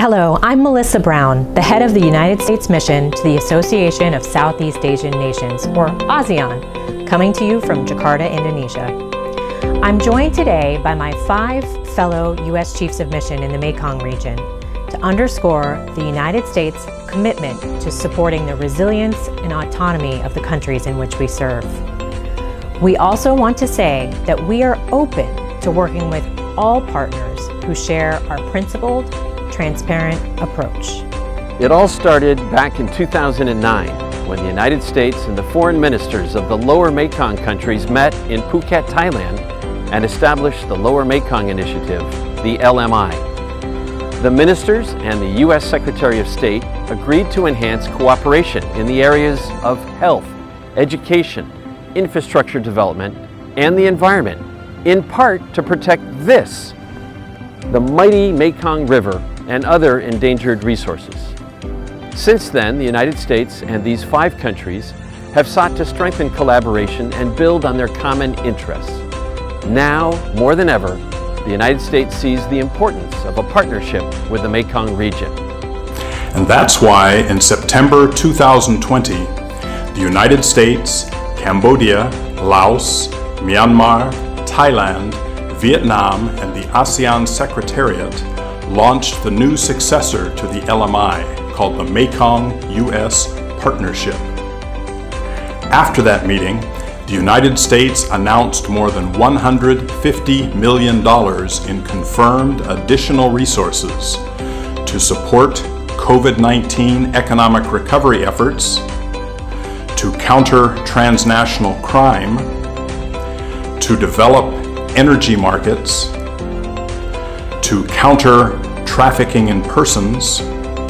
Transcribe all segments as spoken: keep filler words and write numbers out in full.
Hello, I'm Melissa Brown, the head of the United States Mission to the Association of Southeast Asian Nations, or ASEAN, coming to you from Jakarta, Indonesia. I'm joined today by my five fellow U S Chiefs of Mission in the Mekong region to underscore the United States' commitment to supporting the resilience and autonomy of the countries in which we serve. We also want to say that we are open to working with all partners who share our principled, transparent approach. It all started back in two thousand nine when the United States and the foreign ministers of the Lower Mekong countries met in Phuket, Thailand and established the Lower Mekong Initiative, the L M I. The ministers and the U S Secretary of State agreed to enhance cooperation in the areas of health, education, infrastructure development, and the environment, in part to protect this, the mighty Mekong River and other endangered resources. Since then, the United States and these five countries have sought to strengthen collaboration and build on their common interests. Now, more than ever, the United States sees the importance of a partnership with the Mekong region. And that's why in September two thousand twenty, the United States, Cambodia, Laos, Myanmar, Thailand, Vietnam, and the ASEAN Secretariat launched the new successor to the L M I called the Mekong U S Partnership. After that meeting, the United States announced more than one hundred fifty million dollars in confirmed additional resources to support COVID nineteen economic recovery efforts, to counter transnational crime, to develop energy markets, to counter trafficking in persons,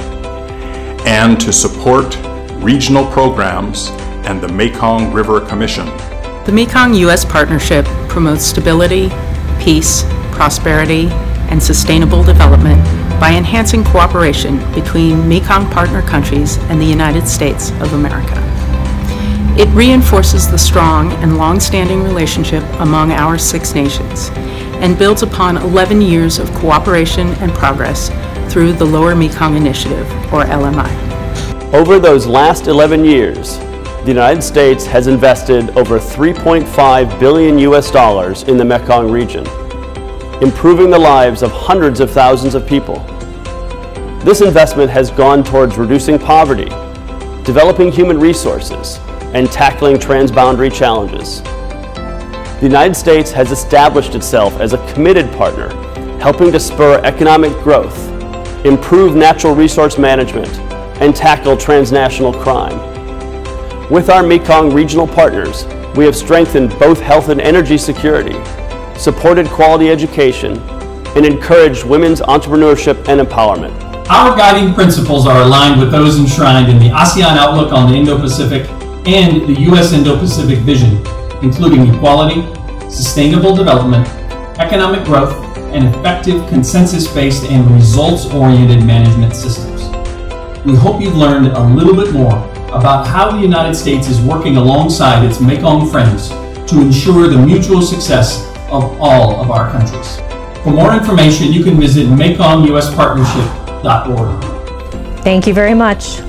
and to support regional programs and the Mekong River Commission. The Mekong U S Partnership promotes stability, peace, prosperity, and sustainable development by enhancing cooperation between Mekong partner countries and the United States of America. It reinforces the strong and long-standing relationship among our six nations and builds upon eleven years of cooperation and progress through the Lower Mekong Initiative, or L M I. Over those last eleven years, the United States has invested over three point five billion U S dollars in the Mekong region, improving the lives of hundreds of thousands of people. This investment has gone towards reducing poverty, developing human resources, and tackling transboundary challenges. The United States has established itself as a committed partner, helping to spur economic growth, improve natural resource management, and tackle transnational crime. With our Mekong regional partners, we have strengthened both health and energy security, supported quality education, and encouraged women's entrepreneurship and empowerment. Our guiding principles are aligned with those enshrined in the ASEAN Outlook on the Indo-Pacific and the U S Indo-Pacific Vision, including equality, sustainable development, economic growth, and effective consensus-based and results-oriented management systems. We hope you've learned a little bit more about how the United States is working alongside its Mekong friends to ensure the mutual success of all of our countries. For more information, you can visit Mekong U S Partnership dot org. Thank you very much.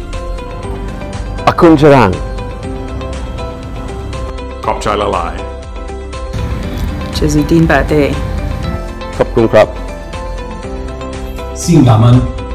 Akun Jarang. Khop Chai Lalai. Jazidin Bade. Khop Kun Krap. Singaman.